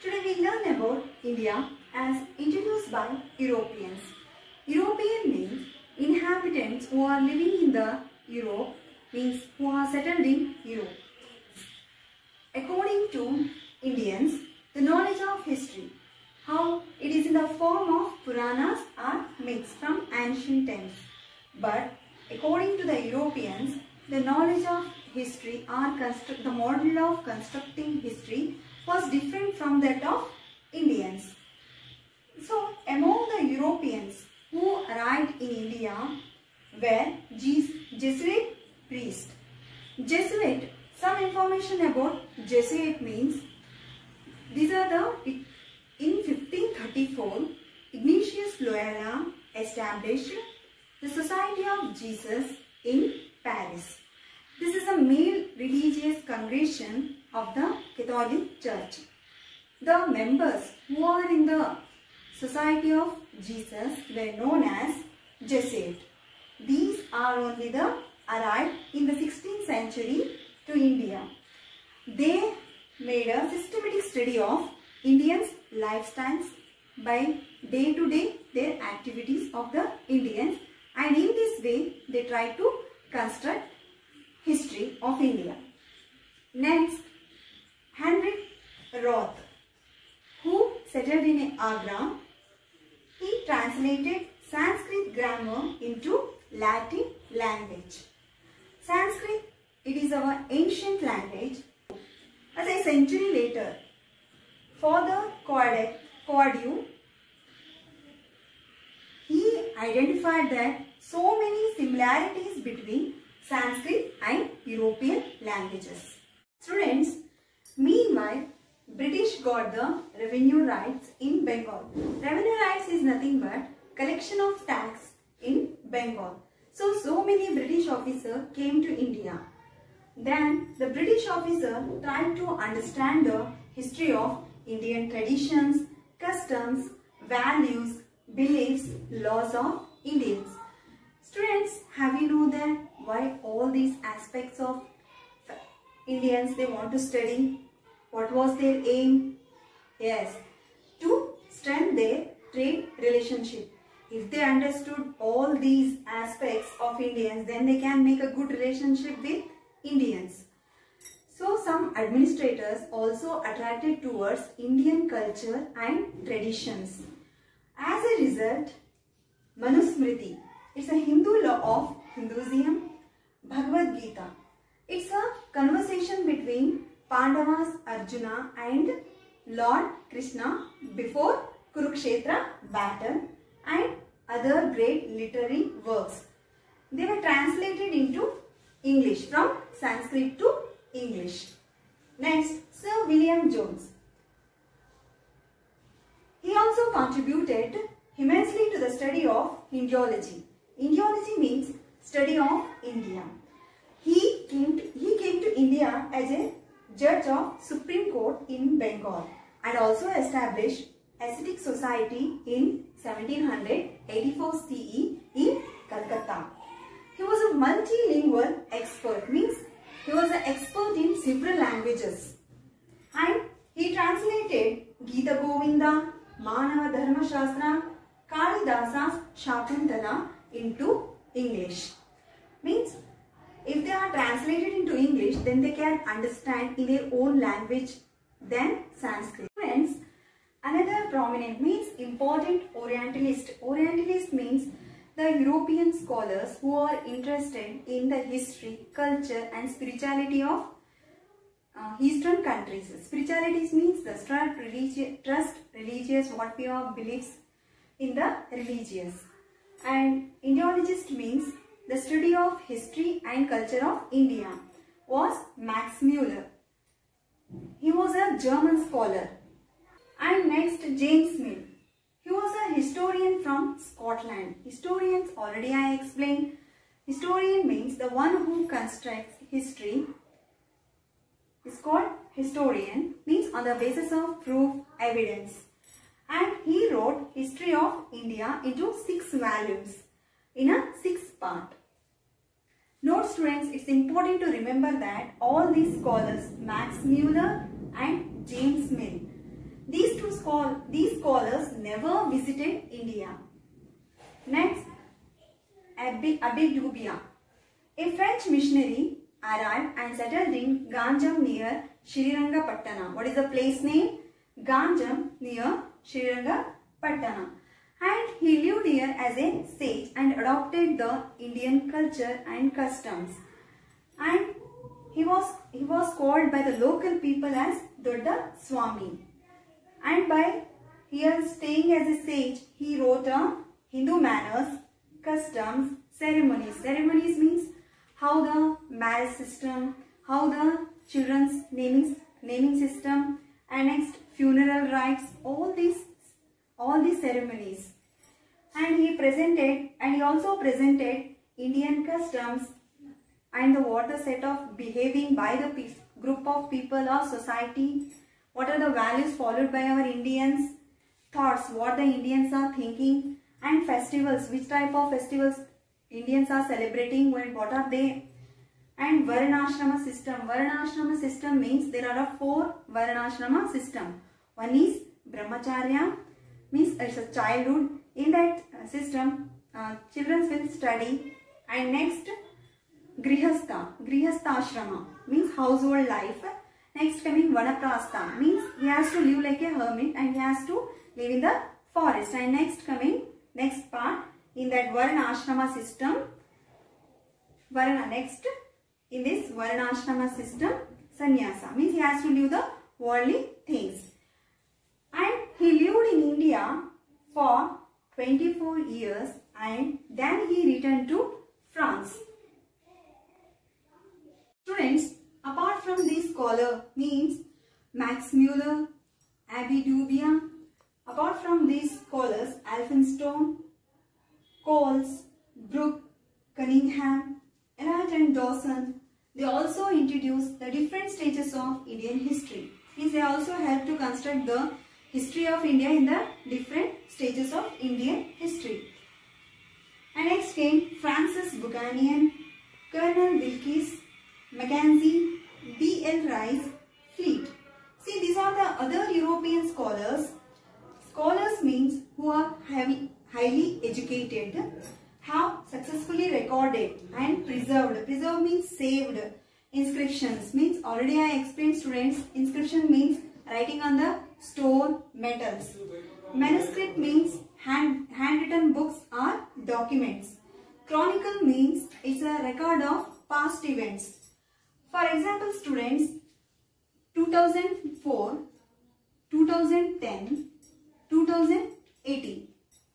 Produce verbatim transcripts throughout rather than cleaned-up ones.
Today we learn about India as introduced by Europeans. European means inhabitants who are living in the Europe, means who are settled in Europe. According to Indians, the knowledge of history, how it is in the form of Puranas or myths from ancient times. But according to the Europeans, the knowledge of history or the model of constructing history was different from that of Indians. So, among the Europeans who arrived in India were Jesuit priests. Jesuit, some information about Jesuit means, these are the, in fifteen thirty-four, Ignatius Loyola established the Society of Jesus in Paris. This is a male religious congregation of the Catholic Church. The members who are in the Society of Jesus were known as Jesuits. These are only the arrived in the sixteenth century to India. They made a systematic study of Indians' lifestyles by day to day their activities of the Indians, and in this way they try to construct history of India. Next, Henry Roth, who settled in Agra, he translated Sanskrit grammar into Latin language. Sanskrit, it is our ancient language. As a century later, Father Quadrio, he identified that so many similarities between Sanskrit and European languages. Students, meanwhile, British got the revenue rights in Bengal. Revenue rights is nothing but collection of tax in Bengal. So, so many British officers came to India. Then, the British officer tried to understand the history of Indian traditions, customs, values, beliefs, laws of Indians. Students, have you know that why all these aspects of Indians they want to study? What was their aim? Yes, to strengthen their trade relationship. If they understood all these aspects of Indians, then they can make a good relationship with Indians. So some administrators also attracted towards Indian culture and traditions. As a result, Manusmriti, it's a Hindu law of Hinduism, Bhagavad Gita. It's a conversation between Pandavas, Arjuna and Lord Krishna before Kurukshetra battle, and other great literary works. They were translated into English from Sanskrit to English. Next, Sir William Jones. He also contributed immensely to the study of Indiology. Indiology means study of India. He came to, he came to India as a judge of Supreme Court in Bengal and also established Ascetic Society in seventeen eighty-four C E in Calcutta. He was a multilingual expert, means he was an expert in several languages, and he translated Gita Govinda, Manava Dharma Shastra, Kalidasa's Shakuntala into English. Means if they are translated into English, then they can understand in their own language than Sanskrit. Friends, another prominent means important Orientalist. Orientalist means the European scholars who are interested in the history, culture and spirituality of uh, Eastern countries. Spirituality means the trust, religious, trust, religious, what we are beliefs in the religious. And Indiologist means the study of history and culture of India was Max Müller. He was a German scholar. And next, James Mill. He was a historian from Scotland. Historians, already I explained. Historian means the one who constructs history. It's called historian, means on the basis of proof, evidence. And he wrote History of India into six volumes in a six part. Note students, it's important to remember that all these scholars, Max Müller and James Mill, These two schol these scholars never visited India. Next, Abbe Dubia, a French missionary, arrived and settled in Ganjam near Srirangapatna. What is the place name? Ganjam near Srirangapatna. And he lived here as a sage and adopted the Indian culture and customs. And he was he was called by the local people as Dodda Swami. And by here staying as a sage, he wrote a Hindu manners, customs, ceremonies. Ceremonies means how the marriage system, how the children's naming naming system, and next funeral rites, all these all these ceremonies. And he presented and he also presented Indian customs and the what the set of behaving by the group of people or society, what are the values followed by our Indians, thoughts, what the Indians are thinking, and festivals, which type of festivals Indians are celebrating, what are they, and Varnashrama system. Varnashrama system means there are a four Varnashrama system. One is Brahmacharya, means it's a childhood. In that system, uh, children will study, and next Grihastha, Grihastha Ashrama means household life. Next coming Vanaprastha means he has to live like a hermit and he has to live in the forest. And next coming, next part in that Varna Ashrama system, Varna next in this Varna Ashrama system, Sannyasa means he has to live the worldly things. And he lived in India for twenty-four years and then he returned to France. Students, apart from this scholar means Max Muller, Abbe Dubia, apart from these scholars Elphinstone, Coles, Brooke, Cunningham, Eliot and Dawson, they also introduced the different stages of Indian history. Means they also helped to construct the history of India in the different stages of Indian history. And next came Francis Buchanan, Colonel Wilkes, Mackenzie, B L Rice, Fleet. See, these are the other European scholars. Scholars means who are heavy, highly educated, have successfully recorded and preserved. Preserved means saved. Inscriptions means already I explained students. Inscription means writing on the stone, metals. Manuscript means hand handwritten books or documents. Chronicle means it's a record of past events. For example, students, two thousand four, two thousand ten, two thousand eighteen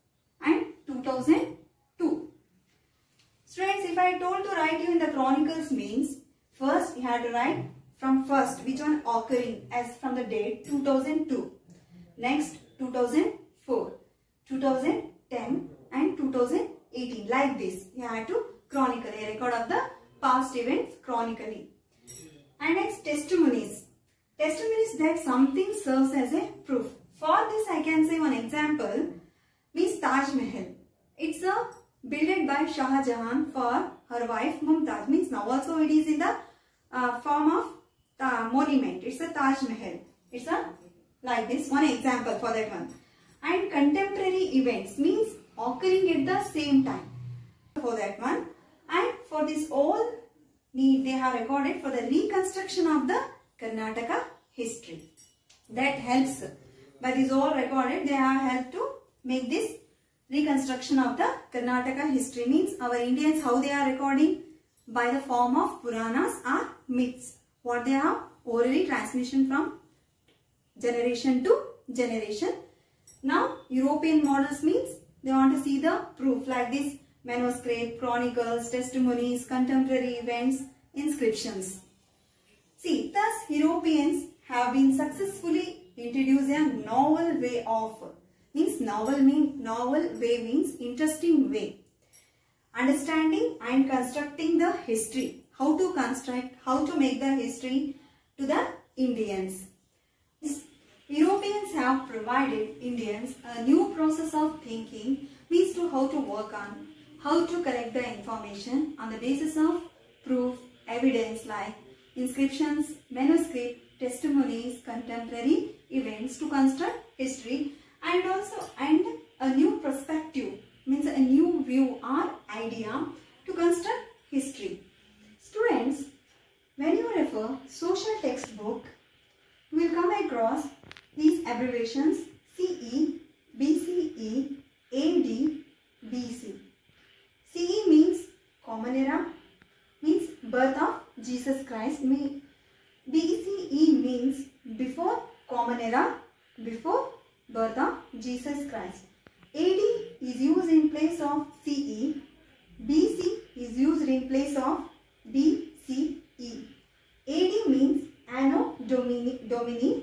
and two thousand two. Students, if I told to write you in the chronicles means, first you have to write from first, which one occurring as from the date two thousand two. Next, two thousand four, two thousand ten and two thousand eighteen. Like this, you have to chronicle, a record of the past events chronically. And next, testimonies. Testimonies that something serves as a proof. For this, I can say one example means Taj Mahal. It's a built by Shah Jahan for her wife Mumtaz. Means now also it is in the uh, form of uh, monument. It's a Taj Mahal. It's a like this one example for that one. And contemporary events means occurring at the same time for that one. And for this all need they have recorded for the reconstruction of the Karnataka history. That helps. By this all recorded, they have helped to make this reconstruction of the Karnataka history. Means our Indians, how they are recording? By the form of Puranas or myths. What they have? Orally transmission from generation to generation. Now, European models means they want to see the proof like this. Manuscript, chronicles, testimonies, contemporary events, inscriptions. See, thus Europeans have been successfully introduced a novel way of, means novel mean novel way means interesting way. Understanding and constructing the history. How to construct, how to make the history to the Indians. This, Europeans have provided Indians a new process of thinking, means to how to work on, how to collect the information on the basis of proof, evidence like inscriptions, manuscript, testimonies, contemporary events to construct history, and also and a new perspective means a new view or idea to construct history. Students, when you refer social textbook, you will come across these abbreviations C E, B C E, A D, B C. C E means Common Era, means birth of Jesus Christ. B C E means before Common Era, before birth of Jesus Christ. A D is used in place of C E. B C is used in place of B C E. A D means Anno Domini, Domini